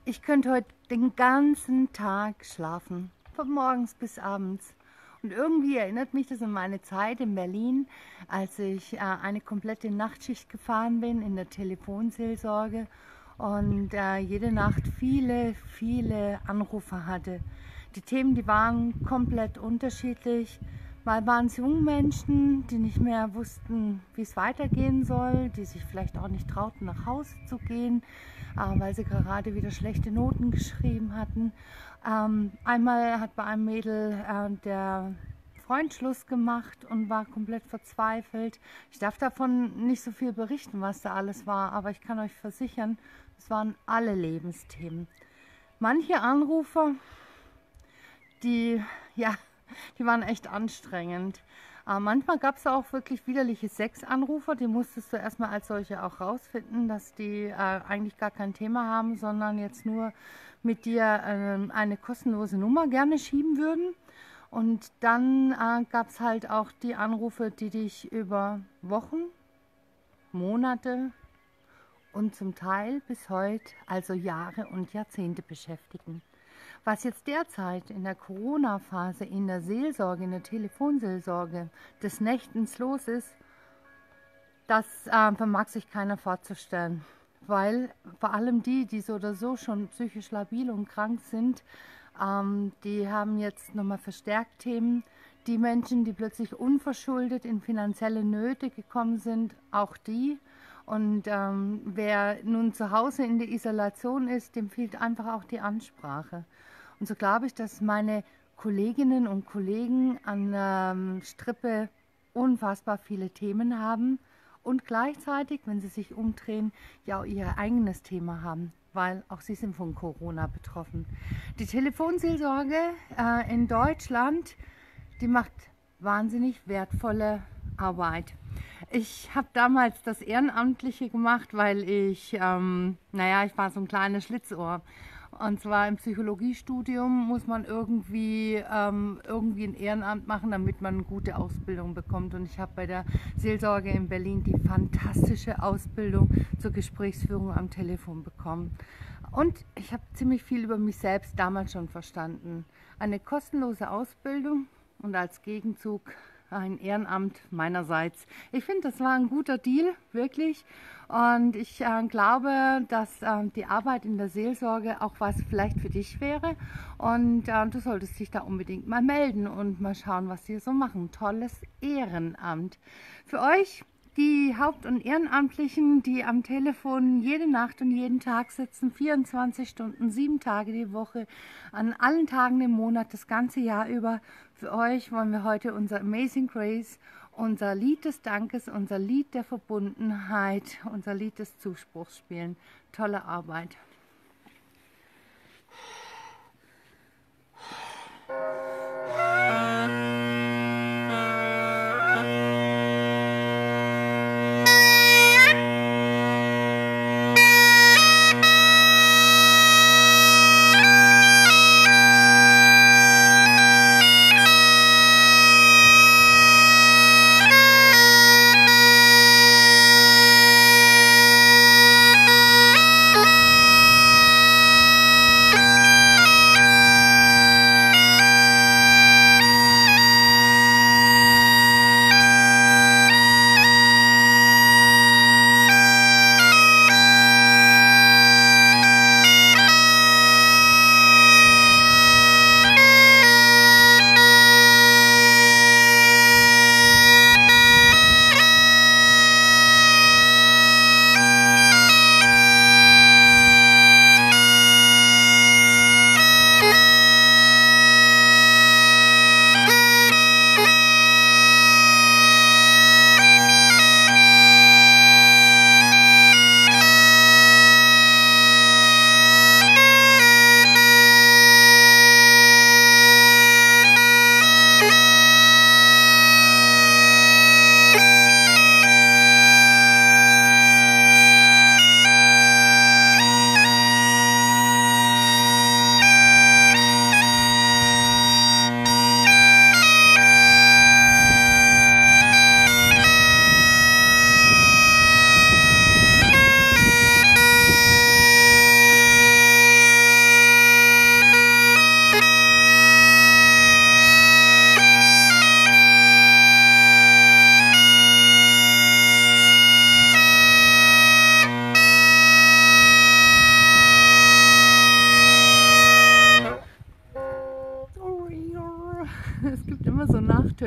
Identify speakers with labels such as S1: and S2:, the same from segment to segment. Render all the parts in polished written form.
S1: Ich könnte heute den ganzen Tag schlafen, von morgens bis abends. Und irgendwie erinnert mich das an meine Zeit in Berlin, als ich eine komplette Nachtschicht gefahren bin in der Telefonseelsorge und jede Nacht viele Anrufe hatte. Die Themen, die waren komplett unterschiedlich. Mal waren es junge Menschen, die nicht mehr wussten, wie es weitergehen soll, die sich vielleicht auch nicht trauten, nach Hause zu gehen, weil sie gerade wieder schlechte Noten geschrieben hatten. Einmal hat bei einem Mädel der Freund Schluss gemacht und war komplett verzweifelt. Ich darf davon nicht so viel berichten, was da alles war, aber ich kann euch versichern, es waren alle Lebensthemen. Manche Anrufer, die, ja, die waren echt anstrengend. Manchmal gab es auch wirklich widerliche Sexanrufer, die musstest du erstmal als solche auch rausfinden, dass die eigentlich gar kein Thema haben, sondern jetzt nur mit dir eine kostenlose Nummer gerne schieben würden. Und dann gab es halt auch die Anrufe, die dich über Wochen, Monate und zum Teil bis heute, also Jahre und Jahrzehnte beschäftigen. Was jetzt derzeit in der Corona-Phase in der Seelsorge, in der Telefonseelsorge des Nächtens los ist, das vermag sich keiner vorzustellen. Weil vor allem die so oder so schon psychisch labil und krank sind, die haben jetzt nochmal verstärkt Themen. Die Menschen, die plötzlich unverschuldet in finanzielle Nöte gekommen sind, auch die. Und wer nun zu Hause in der Isolation ist, dem fehlt einfach auch die Ansprache. Und so glaube ich, dass meine Kolleginnen und Kollegen an Strippe unfassbar viele Themen haben und gleichzeitig, wenn sie sich umdrehen, ja auch ihr eigenes Thema haben, weil auch sie sind von Corona betroffen. Die Telefonseelsorge in Deutschland, die macht wahnsinnig wertvolle Arbeit. Ich habe damals das Ehrenamtliche gemacht, weil ich, ich war so ein kleines Schlitzohr. Und zwar im Psychologiestudium muss man irgendwie ein Ehrenamt machen, damit man eine gute Ausbildung bekommt. Und ich habe bei der Seelsorge in Berlin die fantastische Ausbildung zur Gesprächsführung am Telefon bekommen. Und ich habe ziemlich viel über mich selbst damals schon verstanden. Eine kostenlose Ausbildung und als Gegenzug ein Ehrenamt meinerseits. Ich finde, das war ein guter Deal, wirklich. Und ich glaube, dass die Arbeit in der Seelsorge auch was vielleicht für dich wäre. Und du solltest dich da unbedingt mal melden und mal schauen, was sie so machen. Tolles Ehrenamt. Für euch, die Haupt- und Ehrenamtlichen, die am Telefon jede Nacht und jeden Tag sitzen, 24 Stunden, 7 Tage die Woche, an allen Tagen im Monat, das ganze Jahr über. Für euch wollen wir heute unser Amazing Grace, unser Lied des Dankes, unser Lied der Verbundenheit, unser Lied des Zuspruchs spielen. Tolle Arbeit.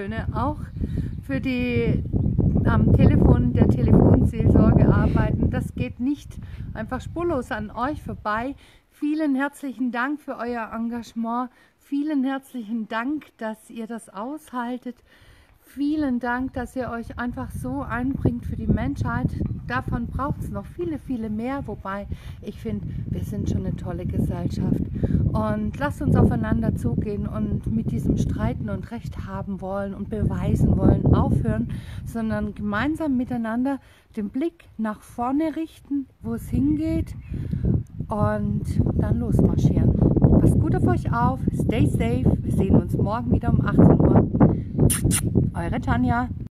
S1: Dankeschöne auch für die am Telefon der Telefonseelsorge arbeiten. Das geht nicht einfach spurlos an euch vorbei. Vielen herzlichen Dank für euer Engagement. Vielen herzlichen Dank, dass ihr das aushaltet. Vielen Dank, dass ihr euch einfach so einbringt für die Menschheit. Davon braucht es noch viele, viele mehr. Wobei ich finde, wir sind schon eine tolle Gesellschaft. Und lasst uns aufeinander zugehen und mit diesem Streiten und Recht haben wollen und beweisen wollen aufhören, sondern gemeinsam miteinander den Blick nach vorne richten, wo es hingeht und dann losmarschieren. Passt gut auf euch auf, stay safe. Wir sehen uns morgen wieder um 18 Uhr. Eure Tanja.